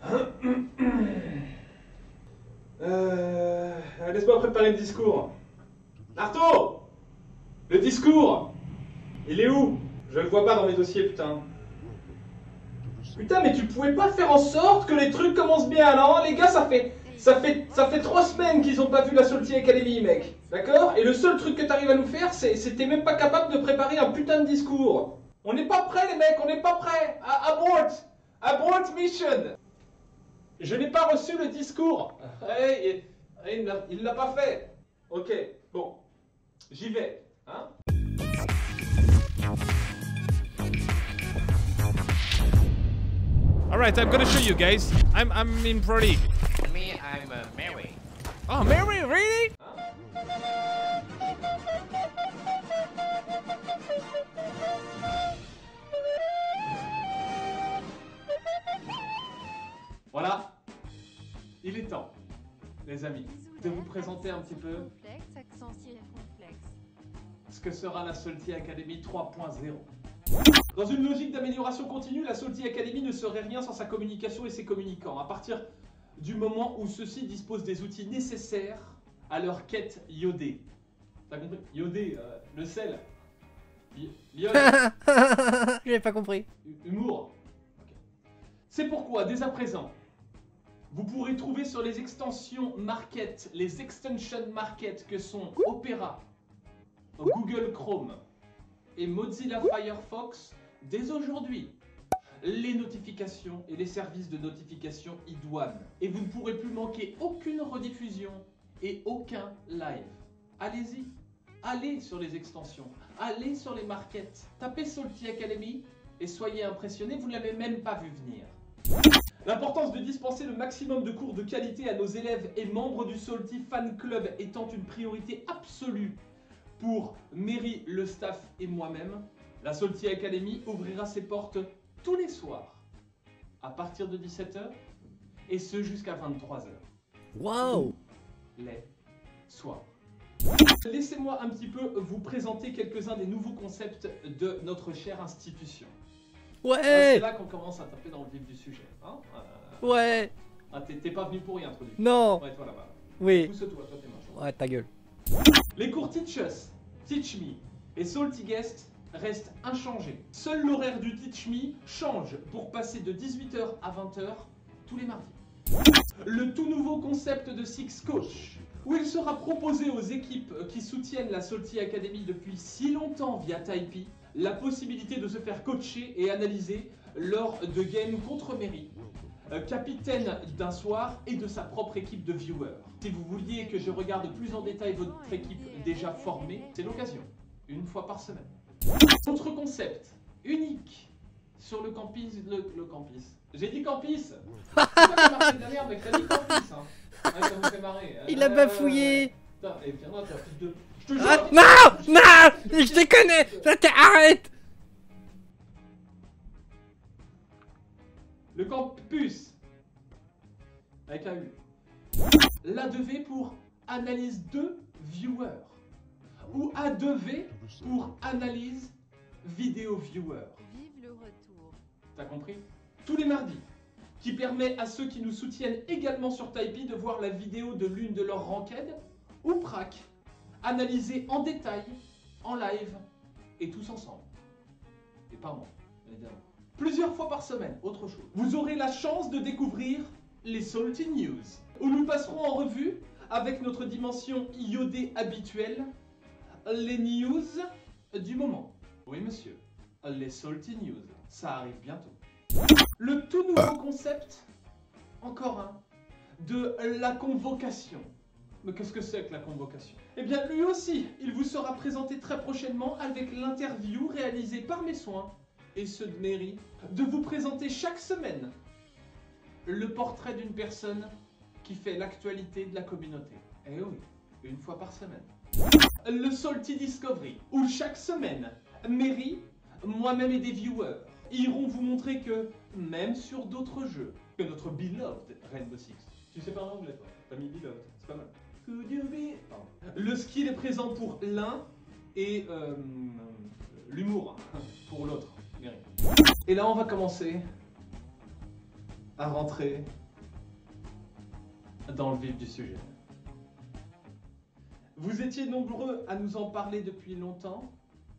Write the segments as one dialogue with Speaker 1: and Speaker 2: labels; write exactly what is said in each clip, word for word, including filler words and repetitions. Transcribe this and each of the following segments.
Speaker 1: Euh... Laisse-moi préparer le discours. Arto! Le discours! Il est où? Je le vois pas dans mes dossiers, putain. Putain, mais tu pouvais pas faire en sorte que les trucs commencent bien, non? Les gars, ça fait... Ça fait, ça fait trois semaines qu'ils ont pas vu la Salty Academy, mec. D'accord? Et le seul truc que t'arrives à nous faire, c'est c'est t'es même pas capable de préparer un putain de discours. On n'est pas prêts, les mecs, on n'est pas prêts. À abort! Abort mission! Je n'ai pas reçu le discours. Hey, il ne l'a pas fait. Ok, bon. J'y vais, hein?
Speaker 2: Alright, I'm gonna show you guys. I'm I'm in Pro League.
Speaker 3: Me, I'm uh, Mary.
Speaker 2: Oh, Mary, really?
Speaker 1: Voilà. Il est temps, les amis, de vous présenter un petit peu ce que sera la Salty Academy trois point zéro. Dans une logique d'amélioration continue, la Salty Academy ne serait rien sans sa communication et ses communicants. À partir du moment où ceux-ci disposent des outils nécessaires à leur quête iodée. T'as compris? Iodé, euh, le sel. L'iode.
Speaker 4: J'avais pas compris.
Speaker 1: Humour. Okay. C'est pourquoi, dès à présent, vous pourrez trouver sur les extensions market, les extension market que sont Opera, Google Chrome et Mozilla Firefox, dès aujourd'hui, les notifications et les services de notification idoines. Et vous ne pourrez plus manquer aucune rediffusion et aucun live. Allez-y, allez sur les extensions, allez sur les markets, tapez Salty Academy et soyez impressionnés, vous ne l'avez même pas vu venir. L'importance de dispenser le maximum de cours de qualité à nos élèves et membres du Salty Fan Club étant une priorité absolue pour Mary, le staff et moi-même, la Salty Academy ouvrira ses portes tous les soirs à partir de dix-sept heures et ce jusqu'à vingt-trois heures.
Speaker 4: Waouh!
Speaker 1: Les soirs. Laissez-moi un petit peu vous présenter quelques-uns des nouveaux concepts de notre chère institution.
Speaker 4: Ouais!
Speaker 1: C'est là qu'on commence à taper dans le vif du sujet. Hein euh...
Speaker 4: Ouais!
Speaker 1: Ah, t'es pas venu pour rien, introduit.
Speaker 4: Non!
Speaker 1: Ouais, toi là-bas.
Speaker 4: Oui.
Speaker 1: Pousse-toi, toi t'es moche.
Speaker 4: Ouais, ta gueule.
Speaker 1: Les cours Teach Us, Teach Me et Salty Guest restent inchangés. Seul l'horaire du Teach Me change pour passer de dix-huit heures à vingt heures tous les mardis. Le tout nouveau concept de Six Coach, où il sera proposé aux équipes qui soutiennent la Salty Academy depuis si longtemps via Typee, la possibilité de se faire coacher et analyser lors de games contre Mary, capitaine d'un soir et de sa propre équipe de viewers. Si vous vouliez que je regarde plus en détail votre équipe déjà formée, c'est l'occasion, une fois par semaine. Autre concept, unique, sur le campus, le, le campus. J'ai dit campus. C'est pas que marché de la merde, mec, t'as dit campus, hein. Ouais, ça me fait marrer.
Speaker 4: Il a bafouillé.
Speaker 1: Putain, et viens-moi, t'as fils de... Je te jure.
Speaker 4: Ah, non! Non! Je déconne! Ça t'est... Arrête!
Speaker 1: Le campus. Avec un U. L'A deux V pour analyse de viewer. Ou A deux V pour analyse vidéo viewer.
Speaker 5: Vive le retour.
Speaker 1: T'as compris? Tous les mardis. Qui permet à ceux qui nous soutiennent également sur Typee de voir la vidéo de l'une de leurs ranked ou prac, analysée en détail, en live et tous ensemble. Et pas moi, évidemment. Plusieurs fois par semaine, autre chose. Vous aurez la chance de découvrir les Salty News, où nous passerons en revue, avec notre dimension iodée habituelle, les news du moment. Oui monsieur, les Salty News, ça arrive bientôt. Le tout nouveau concept, encore un, de la convocation. Mais qu'est-ce que c'est que la convocation? Eh bien lui aussi, il vous sera présenté très prochainement avec l'interview réalisée par mes soins et ceux de Mary, de vous présenter chaque semaine le portrait d'une personne qui fait l'actualité de la communauté. Eh oui, une fois par semaine. Le Salty Discovery, où chaque semaine, Mary, moi-même et des viewers, iront vous montrer que, même sur d'autres jeux, que notre beloved Rainbow Six, tu sais parler anglais toi, t'as mis beloved, c'est pas mal. Could you be... Pardon. Le skill est présent pour l'un et euh, l'humour pour l'autre. Et là on va commencer à rentrer dans le vif du sujet. Vous étiez nombreux à nous en parler depuis longtemps.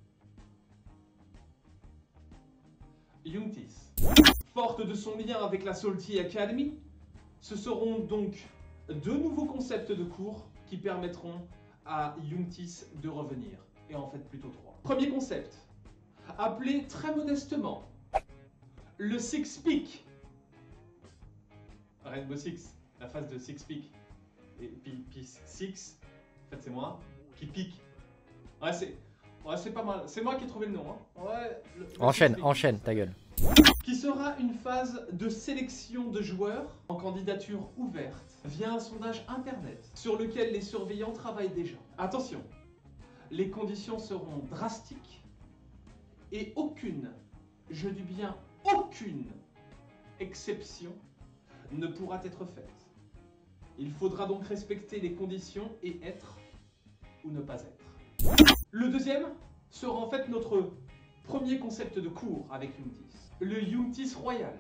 Speaker 1: Youngtis. Forte de son lien avec la Salty Academy, ce seront donc deux nouveaux concepts de cours qui permettront à Youngtis de revenir. Et en fait plutôt trois. Premier concept, appelé très modestement le Six Peak. Rainbow Six, la phase de Six Peak. Et puis, puis Six, en fait c'est moi, qui pique. Ouais c'est ouais, c'est pas mal, c'est moi qui ai trouvé le nom. Hein. Ouais, le, le
Speaker 4: Enchaîne, enchaîne, ta gueule.
Speaker 1: Qui sera une phase de sélection de joueurs en candidature ouverte via un sondage internet sur lequel les surveillants travaillent déjà. Attention, les conditions seront drastiques et aucune, je dis bien aucune exception ne pourra être faite. Il faudra donc respecter les conditions et être ou ne pas être. Le deuxième sera en fait notre premier concept de cours avec Youngtis. Le Youngtis Royal.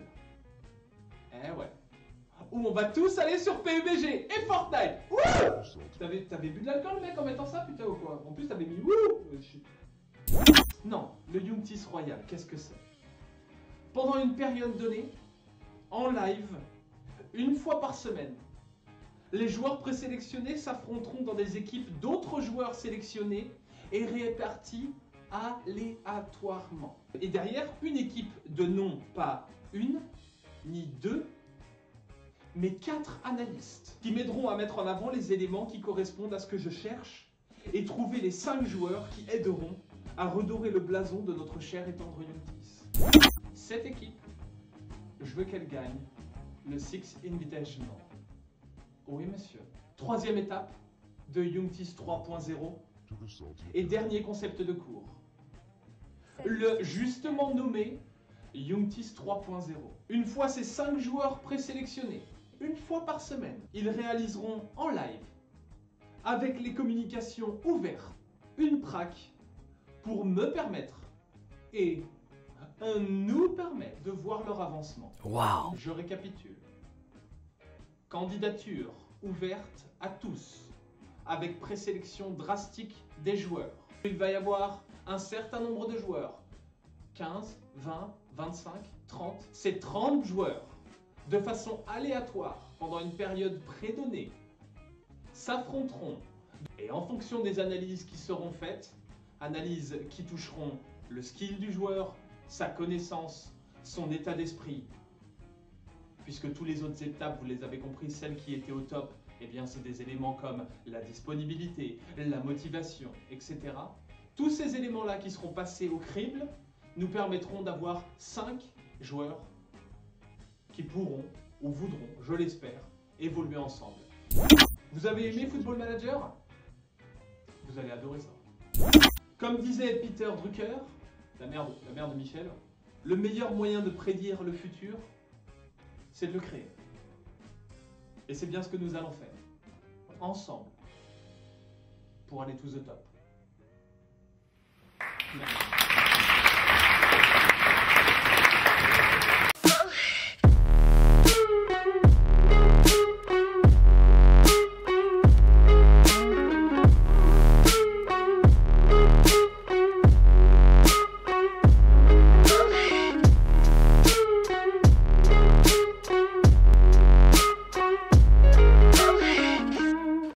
Speaker 1: Eh ouais. Où on va tous aller sur P U B G et Fortnite. Wouh! T'avais, t'avais bu de l'alcool mec en mettant ça putain ou quoi? En plus t'avais mis wouh! Non, le Youngtis Royal, qu'est-ce que c'est? Pendant une période donnée, en live, une fois par semaine, les joueurs présélectionnés s'affronteront dans des équipes d'autres joueurs sélectionnés et répartis aléatoirement. Et derrière, une équipe de non pas une, ni deux, mais quatre analystes qui m'aideront à mettre en avant les éléments qui correspondent à ce que je cherche et trouver les cinq joueurs qui aideront à redorer le blason de notre cher et tendre Youngtis. Cette équipe, je veux qu'elle gagne le Six Invitational. Oui monsieur. Troisième étape de Youngtis trois point zéro et dernier concept de cours. Le justement nommé Youngtis trois point zéro. Une fois ces cinq joueurs présélectionnés, une fois par semaine, ils réaliseront en live, avec les communications ouvertes, une prac pour me permettre et euh, nous permettre de voir leur avancement.
Speaker 4: Waouh!
Speaker 1: Je récapitule. Candidature ouverte à tous, avec présélection drastique des joueurs. Il va y avoir un certain nombre de joueurs, quinze, vingt, vingt-cinq, trente, c'est trente joueurs, de façon aléatoire, pendant une période prédonnée, s'affronteront, et en fonction des analyses qui seront faites, analyses qui toucheront le skill du joueur, sa connaissance, son état d'esprit, puisque tous les autres étapes, vous les avez compris, celles qui étaient au top, eh bien c'est des éléments comme la disponibilité, la motivation, et cetera. Tous ces éléments-là qui seront passés au crible nous permettront d'avoir cinq joueurs qui pourront, ou voudront, je l'espère, évoluer ensemble. Vous avez aimé Football Manager? Vous allez adorer ça. Comme disait Peter Drucker, la mère de, la mère de Michel, le meilleur moyen de prédire le futur, c'est de le créer. Et c'est bien ce que nous allons faire, ensemble, pour aller to the top.